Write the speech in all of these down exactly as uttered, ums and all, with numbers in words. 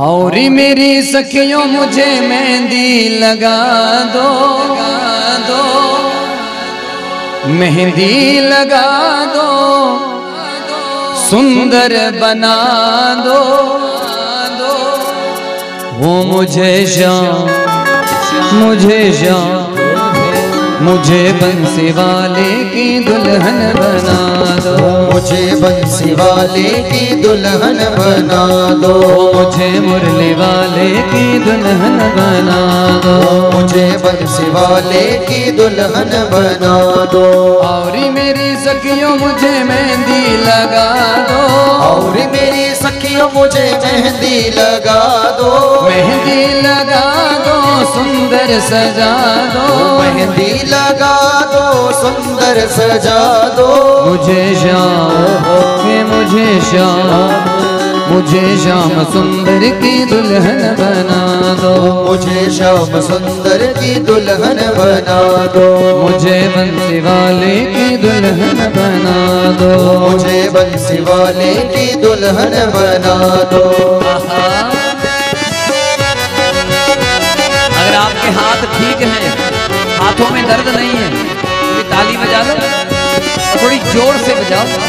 और मेरी सखियों मुझे मेहंदी लगा दो, लगा दो, मेहंदी लगा दो, सुंदर बना दो, वो मुझे शाम, मुझे शाम, मुझे बंसी वाले की दुल्हन बना दो, मुझे बंसी वाले की दुल्हन बना दो, मुझे मुरली वाले की दुल्हन बना दो, मुझे बंसी वाले की दुल्हन बना दो। और मेरी सखियों मुझे मेहंदी लगा दो, और मेरी सखियों मुझे मेहंदी लगा दो, मेहंदी लगा दो, सुंदर सजा दो, मेहंदी लगा दो, सुंदर सजा दो, मुझे शाम, मुझे शाम, मुझे शाम सुंदर की दुल्हन बना दो, मुझे शाम सुंदर की दुल्हन बना दो, मुझे बंसी वाले की दुल्हन बना दो, मुझे बंसी वाले की दुल्हन बना दो। अगर आपके हाथ ठीक हैं, हाथों में दर्द नहीं है, थोड़ी ताली बजा लो और थोड़ी जोर से बजाओ।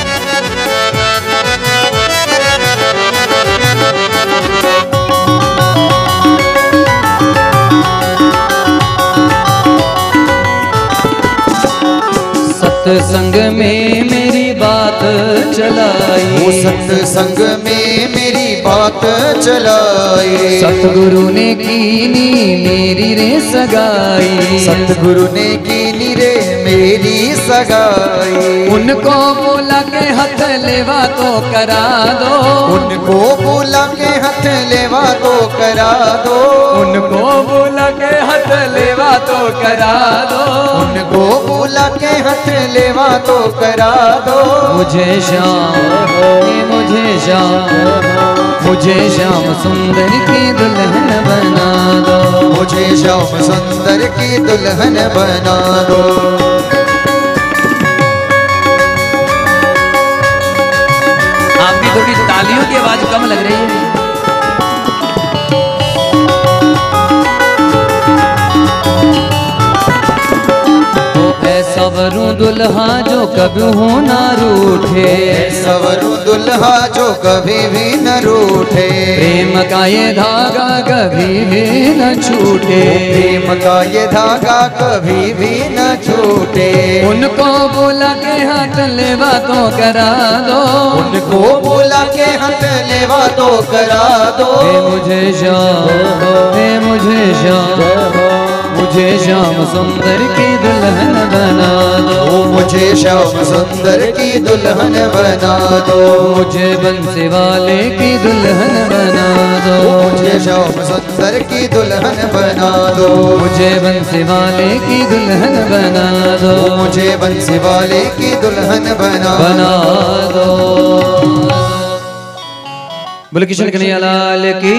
सत्संग में मेरी बात चलाई, वो सत्संग में मेरी बात चलाई, सतगुरु ने कीनी मेरी रे सगाई, सतगुरु ने कीनी रे मेरी सगाई, उनको बोला के हाथ लेवा तो करा दो, उनको बोला के हाथ लेवा तो करा दो, उनको बोला के हाथ लेवा तो करा दो, उनको बोला के हाथ लेवा तो करा दो, मुझे शाम, मुझे शाम, मुझे शाम सुंदर की दुल्हन बना दो, मुझे शाम सुंदर की दुल्हन बना दो। आपकी थोड़ी तालियों की आवाज कम लग रही है। सवरू दुल्हा जो कभी हो ना रूठे, सवरू दुल्हा जो कभी भी न रूठे, प्रेम का ये धागा कभी भी न छूटे, प्रेम का ये धागा कभी भी न छूटे, उनको बोला के हाथ लेवा तो करा दो, उनको बोला के हाथ लेवा तो करा दो, हे मुझे शाम, हे मुझे शाम, मुझे शाम सुंदर की दुल्हन बना दो, मुझे शाम सुंदर की दुल्हन बना दो, मुझे बंसी वाले की दुल्हन बना दो, मुझे शाम सुंदर की दुल्हन बना दो, मुझे बंसी वाले की दुल्हन बना दो, मुझे बंसी वाले की दुल्हन बना बना दो। बोले कृष्ण कन्हैया लाल की,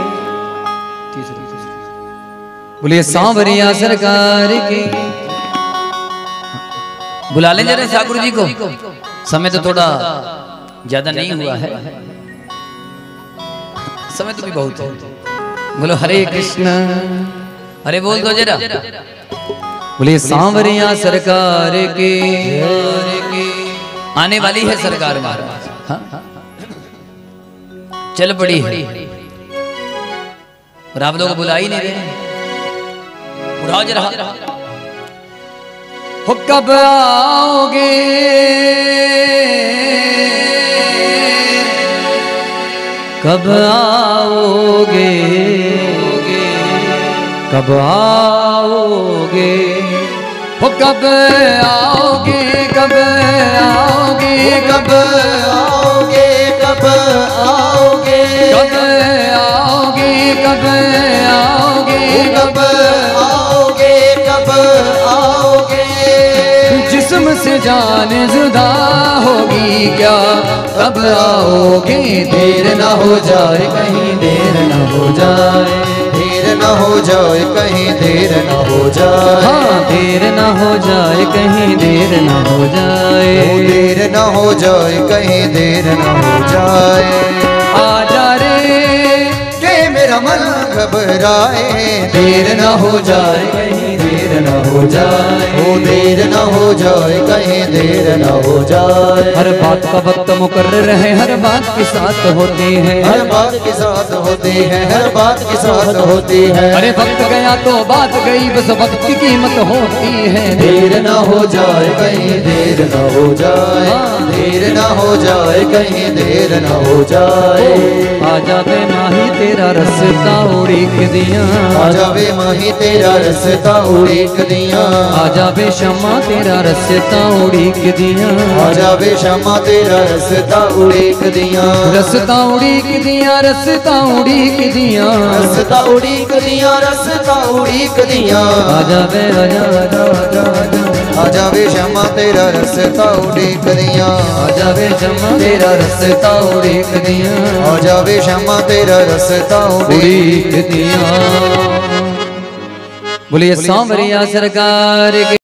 बोलिए सांवरिया सरकार की। बुला लें जरा ठाकुर जी को, समय तो थोड़ा ज्यादा नहीं हुआ है, समय तो भी बहुत है। बोलो हरे कृष्ण, अरे बोल दो जरा, बोलिए सांवरिया सरकार की, आने वाली है सरकार महाराज, हाँ? चल पड़ी है और आप लोग बुला ही नहीं रहे, उड़ाओ जरा, हो कब आओगे, कब आओगे, कब आओगे, हो कब आओगे, कब आओगे, कब आओगे, कब आओगे, कब आओगे, कब आओगे, कब आओगे, कब आओगे, जिस्म से जान जुदा होगी क्या, कब आओगे, देर ना हो जाए कहीं, देर ना हो जाए, देर न हो जाए कहीं, देर न हो जाए, हाँ देर ना हो जाए कहीं, देर ना हो जाए, देर न हो जाए कहीं, देर न हो जाए, आ जा रे के घबराए, देर न हो जाए कहीं देर न हो जाए, ओ देर न हो जाए कहीं देर न हो जाए। हर बात का वक्त मुकर्रर है, हर बात के साथ होती है, हर बात के साथ होती है, हर बात के साथ होती है। अरे वक्त गया तो बात गई, बस वक्त की कीमत होती है। देर न हो जाए कहीं देर न हो जाए, देर न हो जाए कहीं देर न हो जाए। आजा बे माही तेरा रास्ता उड़ीक दिया, आजा वे माही तेरा रास्ता उड़ीक दिया, आजा बे शम्मा तेरा रास्ता उड़ीक दिया, आजा वे शम्मा तेरा रास्ता उड़ीक दिया, रास्ता उड़ीक दिया, रास्ता उड़ीक दिया, रास्ता उड़ीक दिया, रास्ता उड़ीक दिया। आजा बे आजा आजा आजा आजा, आजा वे शम्मा तेरा रास्ता उड़ीक दिया, आजा बे शम्मा तेरा रास्ता उड़ीक दिया, आजा वे शम्मा तेरा रास्ता उड़ीक दिया। बोलिए सांवरिया सरकार के।